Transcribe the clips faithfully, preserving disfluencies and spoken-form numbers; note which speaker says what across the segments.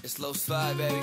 Speaker 1: Slow slide, baby.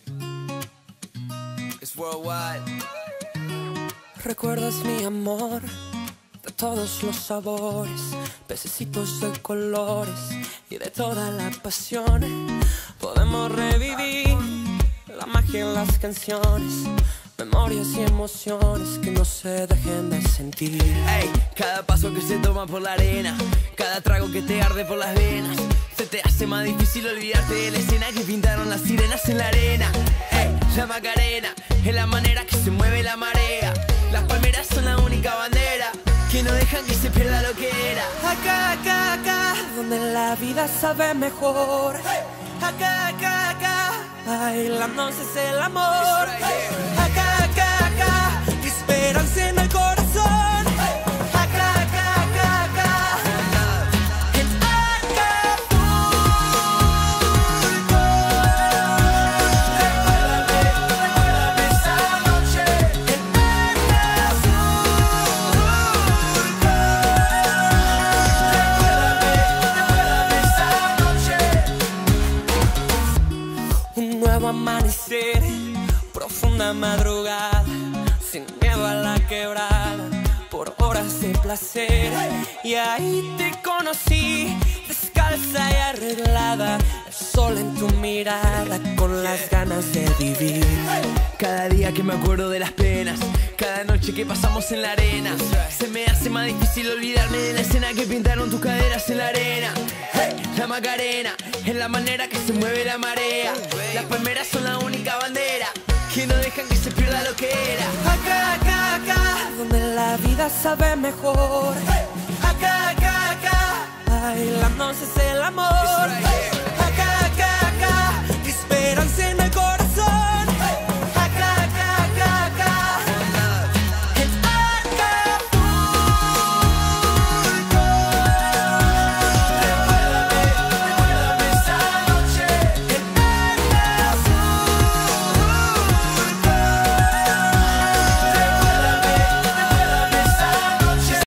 Speaker 1: It's worldwide.
Speaker 2: Recuerdas mi amor de todos los sabores, pececitos de colores y de toda la pasión. Podemos revivir la magia en las canciones, memorias y emociones que no se dejen de sentir.
Speaker 1: Ey, cada paso que se toma por la arena, cada trago que te arde por las venas, se te hace más difícil olvidarte de la escena que pintaron las sirenas en la arena. Ey, la Macarena es la manera que se mueve la marea. Las palmeras son la única bandera que no dejan que se pierda lo que era.
Speaker 2: Acá, acá, acá, donde la vida sabe mejor. Acá, acá, acá, bailándose es el amor. Acá, acá, acá, esperanza en el corazón. Acá, acá, acá, acá, en Acapulco. Recuérdame, recuérdame esa noche en Acapulco. Recuérdame, recuérdame esa noche. Un nuevo amanecer, profunda madrugada, sin miedo a la quebrada, por horas de placer. Y ahí te conocí, descalza y arreglada, el sol en tu mirada, con las ganas de vivir.
Speaker 1: Cada día que me acuerdo de las penas, cada noche que pasamos en la arena, se me hace más difícil olvidarme de la escena que pintaron tus caderas en la arena. Hey, la Macarena es la manera que se mueve la marea. Las palmeras son la única bandera que no dejan que se pierda lo que era.
Speaker 2: Acá, acá, acá, donde la vida sabe mejor. Acá, acá, acá, bailándose es el amor.